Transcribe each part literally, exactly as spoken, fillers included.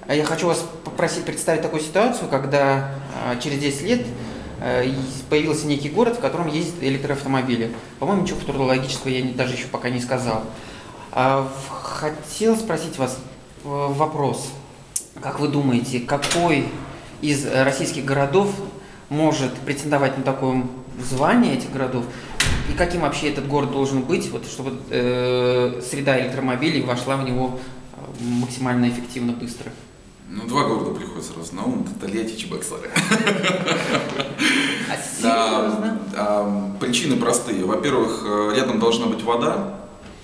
я хочу вас попросить представить такую ситуацию, когда через десять лет появился некий город, в котором ездят электроавтомобили. По-моему, ничего футурологического я даже еще пока не сказал. Хотел спросить вас вопрос. Как вы думаете, какой из российских городов может претендовать на такое звание этих городов? И каким вообще этот город должен быть, вот, чтобы э, среда электромобилей вошла в него максимально эффективно, быстро? Ну, два города приходят сразу на ум, это Тольятти и Чебоксары. А серьезно? Причины простые. Во-первых, рядом должна быть вода,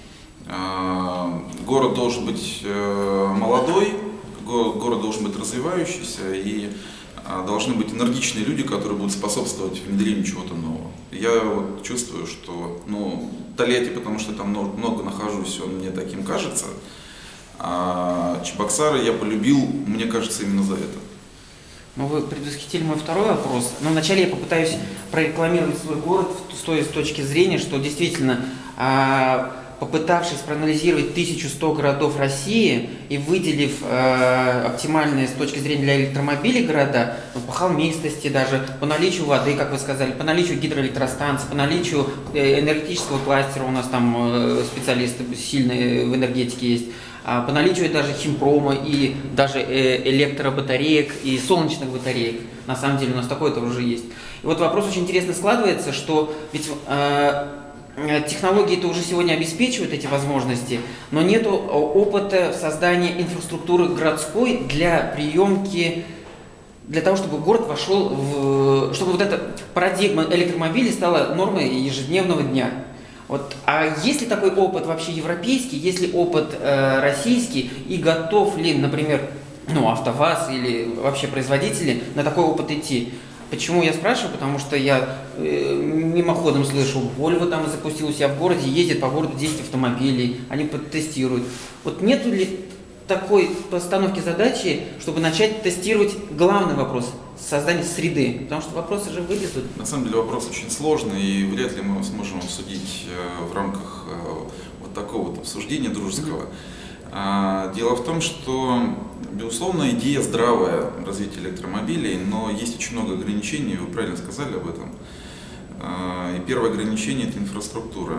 город должен быть молодой, город должен быть развивающийся, и должны быть энергичные люди, которые будут способствовать внедрению чего-то нового. Я вот чувствую, что, ну, Тольятти, потому что там много, много нахожусь, он мне таким кажется, а Чебоксары я полюбил, мне кажется, именно за это. Ну, вы предвосхитили мой второй вопрос. Но вначале я попытаюсь прорекламировать свой город с той с точки зрения, что действительно, попытавшись проанализировать тысячу сто городов России и выделив э, оптимальные с точки зрения для электромобилей города, ну, по холмистости даже, по наличию воды, как вы сказали, по наличию гидроэлектростанций, по наличию э, энергетического кластера, у нас там э, специалисты сильные в энергетике есть, а по наличию даже химпрома и даже э, электробатареек и солнечных батареек. На самом деле у нас такое тоже есть. И вот вопрос очень интересно складывается, что ведь э, технологии-то уже сегодня обеспечивают эти возможности, но нет опыта создания инфраструктуры городской для приемки, для того, чтобы город вошел в... чтобы вот эта парадигма электромобилей стала нормой ежедневного дня. Вот. А есть ли такой опыт вообще европейский, есть ли опыт э, российский, и готов ли, например, ну, АвтоВАЗ или вообще производители на такой опыт идти? Почему я спрашиваю? Потому что я э, мимоходом слышу, Volvo там запустил у себя в городе, ездит по городу десять автомобилей, они тестируют. Вот нет ли такой постановки задачи, чтобы начать тестировать главный вопрос – создание среды? Потому что вопросы же вылезут. На самом деле вопрос очень сложный, и вряд ли мы сможем обсудить э, в рамках э, вот такого вот обсуждения дружеского. Mm-hmm. а, дело в том, что, безусловно, идея здравая развития электромобилей, но есть очень много ограничений, вы правильно сказали об этом. И первое ограничение – это инфраструктура.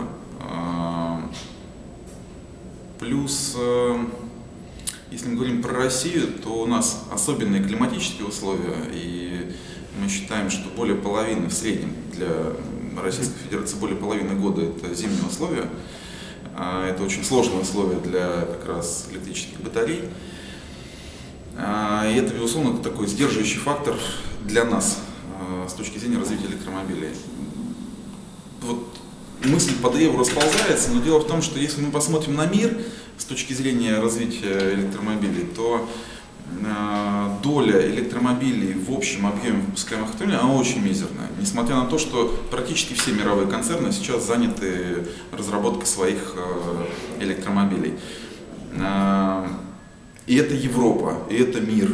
Плюс, если мы говорим про Россию, то у нас особенные климатические условия, и мы считаем, что более половины в среднем для Российской Федерации, более половины года – это зимние условия. Это очень сложные условия для как раз электрических батарей. И это, безусловно, такой сдерживающий фактор для нас с точки зрения развития электромобилей. Вот мысль по древу расползается, но дело в том, что если мы посмотрим на мир с точки зрения развития электромобилей, то доля электромобилей в общем объеме выпускаемых автомобилей, она очень мизерная. Несмотря на то, что практически все мировые концерны сейчас заняты разработкой своих электромобилей. И это Европа, и это мир.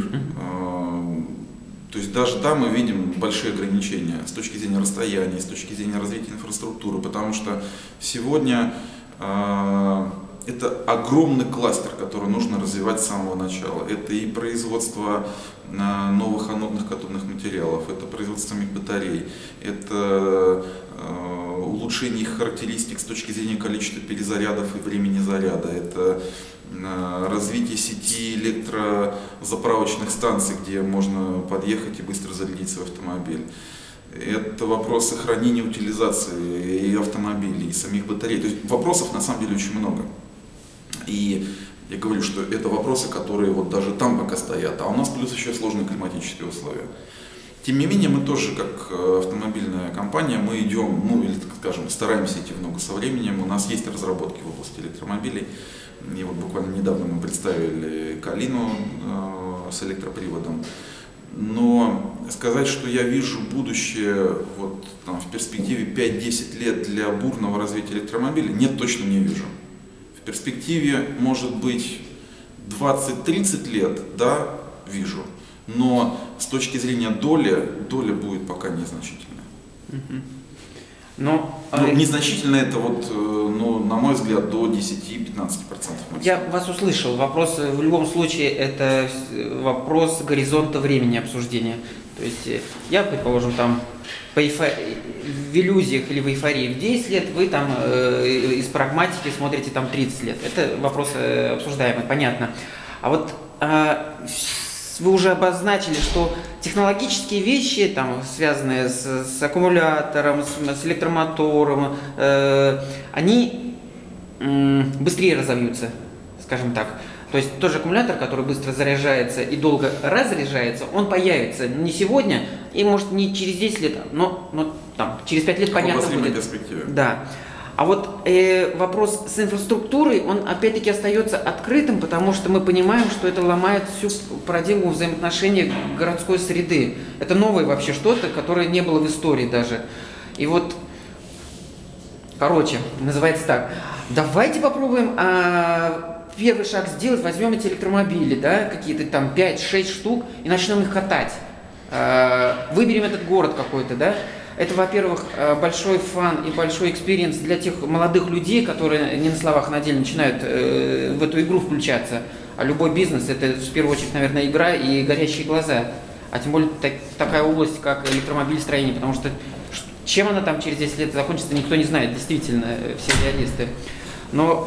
То есть даже там мы видим большие ограничения с точки зрения расстояния, с точки зрения развития инфраструктуры, потому что сегодня э, это огромный кластер, который нужно развивать с самого начала. Это и производство э, новых анодных катодных материалов, это производство самих батарей, это э, улучшение их характеристик с точки зрения количества перезарядов и времени заряда, это развитие сети электрозаправочных станций, где можно подъехать и быстро зарядить свой автомобиль. Это вопрос сохранения утилизации и автомобилей, и самих батарей. То есть вопросов на самом деле очень много. И я говорю, что это вопросы, которые вот даже там пока стоят, а у нас плюс еще сложные климатические условия. Тем не менее, мы тоже, как автомобильная компания, мы идем, ну или, так скажем, стараемся идти в ногу со временем. У нас есть разработки в области электромобилей. И вот буквально недавно мы представили Калину э, с электроприводом. Но сказать, что я вижу будущее вот, там, в перспективе пять-десять лет для бурного развития электромобилей, нет, точно не вижу. В перспективе, может быть, двадцать-тридцать лет, да, вижу. Но с точки зрения доли, доля будет пока незначительная. Но, Ну, э, незначительно это, вот, э, ну, на мой взгляд, до десяти-пятнадцати процентов. Я вас услышал. Вопрос э, в любом случае это с- вопрос горизонта времени обсуждения. То есть э, я, предположим, там по эйфо- в иллюзиях или в эйфории в десять лет, вы там э, из прагматики смотрите там тридцать лет. Это вопрос э, обсуждаемый, понятно. А вот а, с- вы уже обозначили, что технологические вещи, там, связанные с, с аккумулятором, с, с электромотором, э, они м, быстрее разовьются, скажем так. То есть тот же аккумулятор, который быстро заряжается и долго разряжается, он появится не сегодня и может не через десять лет, но, но там, через пять лет В понятно обозримой будет. перспективе. Да. А вот э, вопрос с инфраструктурой, он опять-таки остается открытым, потому что мы понимаем, что это ломает всю парадигму взаимоотношений городской среды. Это новое вообще что-то, которое не было в истории даже. И вот, короче, называется так. Давайте попробуем а, первый шаг сделать, возьмем эти электромобили, да, какие-то там пять-шесть штук, и начнем их катать. А, выберем этот город какой-то, да. Это, во-первых, большой фан и большой экспириенс для тех молодых людей, которые не на словах, а на деле начинают э, в эту игру включаться. А любой бизнес – это в первую очередь, наверное, игра и горящие глаза. А тем более так, такая область, как электромобилестроение, потому что чем она там через десять лет закончится, никто не знает, действительно, все реалисты. Но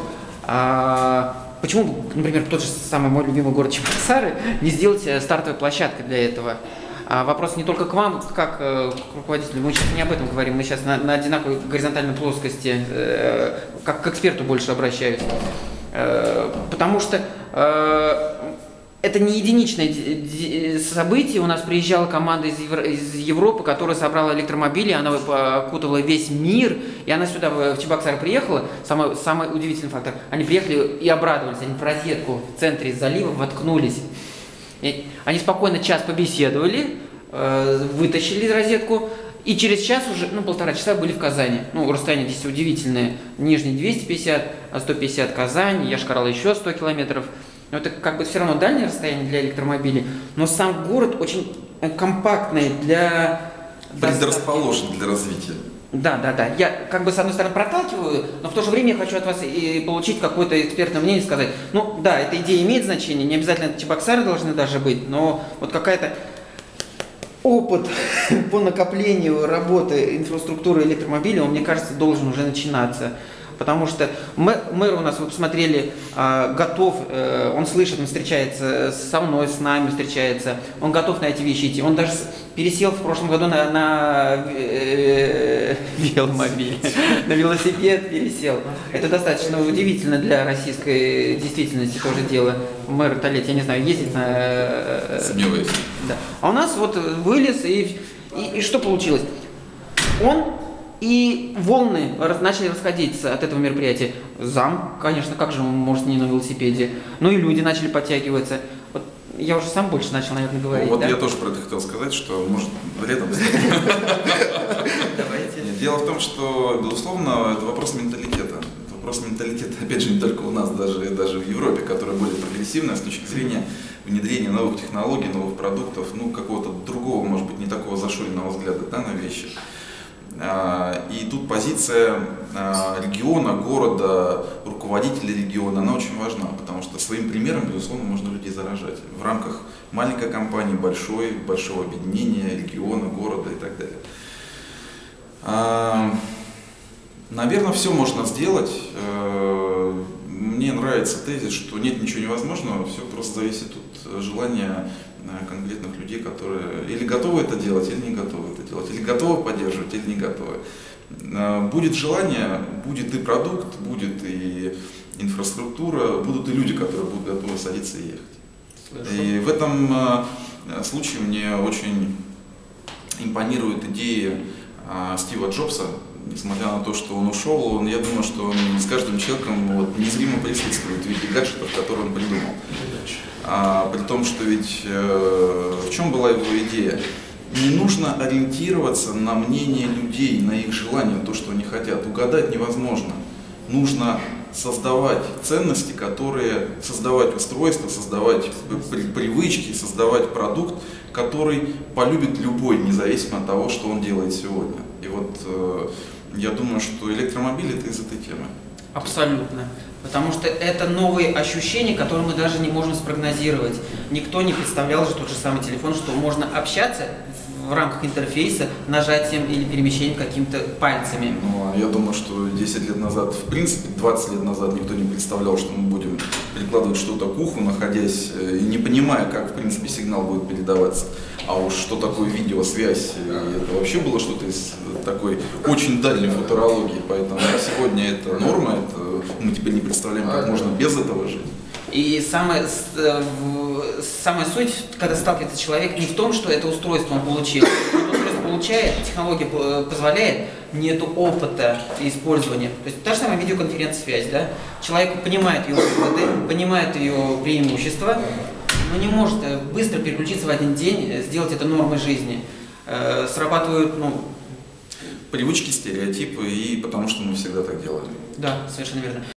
а, почему, например, тот же самый мой любимый город Чебоксары не сделать стартовой площадкой для этого? А вопрос не только к вам, как э, к руководителю, мы сейчас не об этом говорим, мы сейчас на, на одинаковой горизонтальной плоскости, э, как к эксперту больше обращаюсь. Э, потому что э, это не единичное событие, у нас приезжала команда из, Евро, из Европы, которая собрала электромобили, она окутывала весь мир, и она сюда, в Чебоксары, приехала. Самый, самый удивительный фактор, они приехали и обрадовались, они в розетку в центре залива воткнулись. И они спокойно час побеседовали, э, вытащили розетку, и через час уже, ну, полтора часа были в Казани. Ну, расстояние здесь удивительное. Нижний двести пятьдесят, а сто пятьдесят Казань, Йошкар-Олы еще сто километров. Но это как бы все равно дальнее расстояние для электромобилей. Но сам город очень компактный для... Предрасположен для развития. Да, да, да. Я как бы с одной стороны проталкиваю, но в то же время я хочу от вас и получить какое-то экспертное мнение, сказать, ну да, эта идея имеет значение, не обязательно это Чебоксары должны даже быть, но вот какая-то опыт по накоплению работы инфраструктуры электромобилей, он, мне кажется, должен уже начинаться. Потому что мэр, мэр у нас, вы посмотрели, э, готов, э, он слышит, он встречается со мной, с нами встречается, он готов на эти вещи идти. Он даже пересел в прошлом году на, на э, веломобиль, на велосипед пересел. Это достаточно удивительно для российской действительности тоже дело. Мэр Толет, я не знаю, ездит на... Э, Сомневаюсь. Да. А у нас вот вылез, и, и, и что получилось? Он... И волны начали расходиться от этого мероприятия. Зам, конечно, как же он может не на велосипеде? Ну и люди начали подтягиваться. Вот я уже сам больше начал, наверное, говорить. Вот да? я тоже про это хотел сказать, что может рядом. Давайте. Дело в том, что, безусловно, это вопрос менталитета. Это вопрос менталитета, опять же, не только у нас, даже, даже в Европе, которая более прогрессивная с точки зрения внедрения новых технологий, новых продуктов, ну, какого-то другого, может быть, не такого зашоренного взгляда, да, на вещи. И тут позиция региона, города, руководителя региона, она очень важна, потому что своим примером, безусловно, можно людей заражать в рамках маленькой компании, большой, большого объединения, региона, города и так далее. Наверное, все можно сделать. Мне нравится тезис, что нет ничего невозможного, все просто зависит от желания конкретных людей, которые или готовы это делать, или не готовы это делать, или готовы поддерживать, или не готовы. Будет желание, будет и продукт, будет и инфраструктура, будут и люди, которые будут готовы садиться и ехать. Хорошо. И в этом случае мне очень импонирует идея Стива Джобса. Несмотря на то, что он ушел, он, я думаю, что он с каждым человеком вот, незримо присутствует в виде гаджетов, которые он придумал. А, при том, что ведь э, в чем была его идея? Не нужно ориентироваться на мнение людей, на их желания, то, что они хотят. Угадать невозможно. Нужно создавать ценности, которые, создавать устройства, создавать привычки, создавать продукт, который полюбит любой, независимо от того, что он делает сегодня. И вот Я думаю, что электромобиль это из этой темы. Абсолютно. Потому что это новые ощущения, которые мы даже не можем спрогнозировать. Никто не представлял же тот же самый телефон, что можно общаться в рамках интерфейса нажатием или перемещением какими-то пальцами. Ну, я думаю, что десять лет назад, в принципе, двадцать лет назад никто не представлял, что мы будем перекладывать что-то к уху, находясь и не понимая, как, в принципе, сигнал будет передаваться. А уж что такое видеосвязь, это вообще было что-то из такой очень дальней футурологии. Поэтому сегодня это норма, это мы теперь не представляем, как можно без этого жить. И самая, самая суть, когда сталкивается человек, не в том, что это устройство он получил. Это устройство получает, технология позволяет, нету опыта использования. То есть та же самая видеоконференц-связь, да? Человек понимает ее выгоды, понимает ее преимущества, но не может быстро переключиться в один день, сделать это нормой жизни. Срабатывают, ну... привычки, стереотипы, и потому что мы всегда так делали. Да, совершенно верно.